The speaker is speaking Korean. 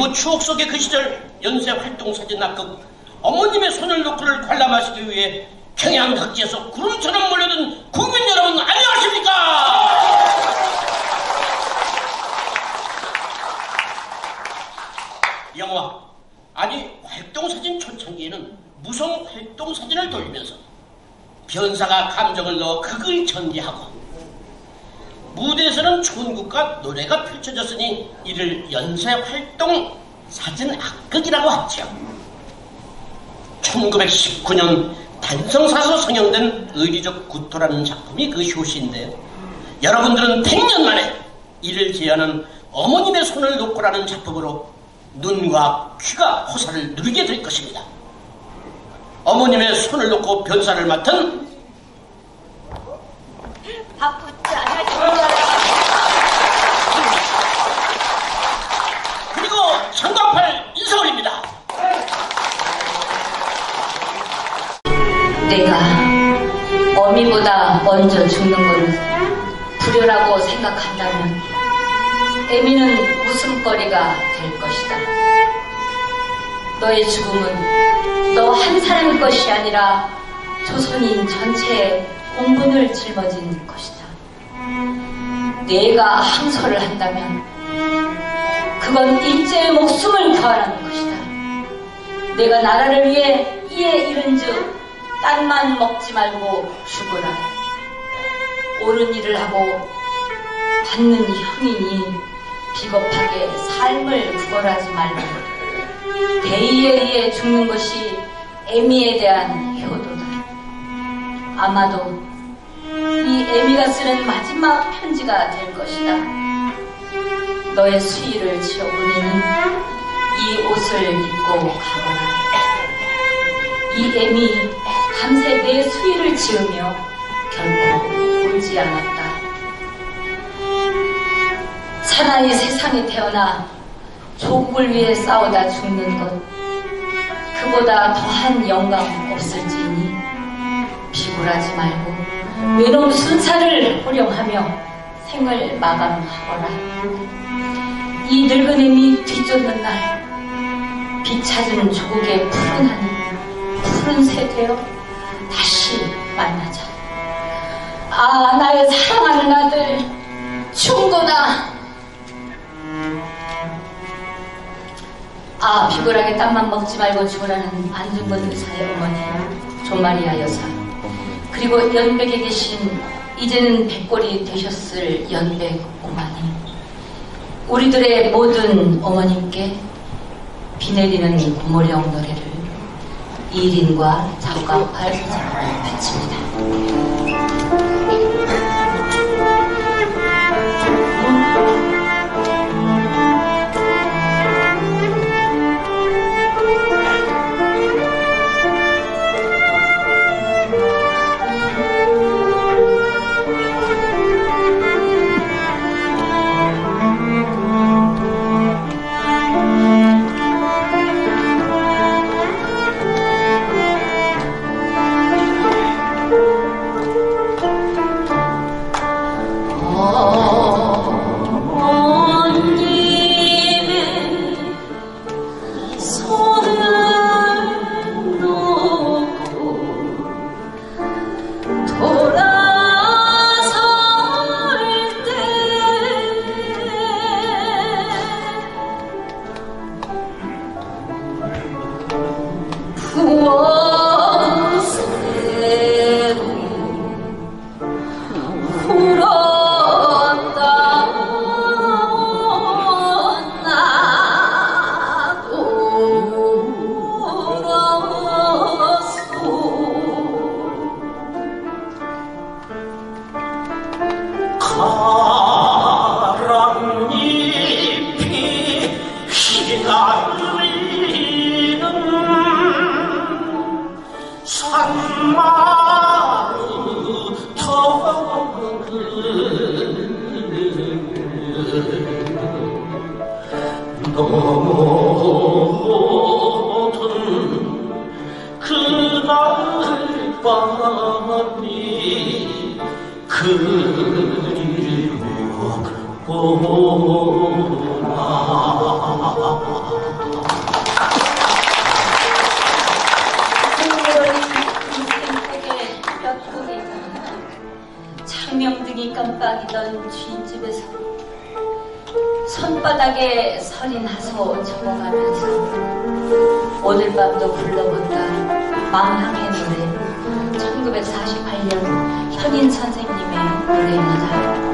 그리고 추억 속의 그 시절 연세 활동 사진 앞극 어머님의 손을 놓고를 관람하시기 위해 평양 각지에서 구름처럼 몰려든 국민 여러분 안녕하십니까? 영화 아니 활동사진 초창기에는 무성 활동사진을 돌리면서 변사가 감정을 넣어 극을 전개하고 무대에서는 촌극과 노래가 펼쳐졌으니 이를 연쇄활동사진 악극이라고 하죠. 1919년 단성사서 성형된 의리적 구토라는 작품이 그 효시인데요. 여러분들은 100년 만에 이를 제안한 어머님의 손을 놓고라는 작품으로 눈과 귀가 호사를 누리게 될 것입니다. 어머님의 손을 놓고 변사를 맡은 바쁘지 않아. 그리고 장갑팔 인서울입니다. 내가 어미보다 먼저 죽는 걸 불효라고 생각한다면 애미는 웃음거리가 될 것이다. 너의 죽음은 너 한 사람의 것이 아니라 조선인 전체의 공분을 짊어진 것이다. 내가 항소를 한다면 그건 일제의 목숨을 구하라는 것이다. 내가 나라를 위해 이에 이른즉 딴만 먹지 말고 죽어라. 옳은 일을 하고 받는 형이니 비겁하게 삶을 구걸하지 말고 대의에 의해 죽는 것이 애미에 대한 효도다. 아마도 이 애미가 쓰는 마지막 편지가 될 것이다. 너의 수의를 지어보내니 이 옷을 입고 가거라. 이 애미 밤새 내 수의를 지으며 결코 울지 않았다. 사나이 세상에 태어나 조국을 위해 싸우다 죽는 것, 그보다 더한 영광 없을지니 비굴하지 말고 외로운 순사를 호령하며 생을 마감하거라. 이 늙은 애미 뒤쫓는 날 빛 찾은 조국의 푸른 하늘, 푸른 새 되어 다시 만나자. 아, 나의 사랑하는 아들 충고다. 아, 비굴하게 땀만 먹지 말고 죽으라는 안중근 의사의 어머니 존마리아 여사, 그리고 연백에 계신 이제는 백골이 되셨을 연백 오마님, 우리들의 모든 어머님께 비 내리는 고모령 노래를 이린과 장갑팔 인사를 바칩니다. 그리워 보나 흘러버린 인생속에 몇 창명등이 깜빡이던 쥐집에서 손바닥에 서린 하소 적어가면서 오늘 밤도 불러본다 망항의 노래 1948년 현인 선생님의 노래입니다.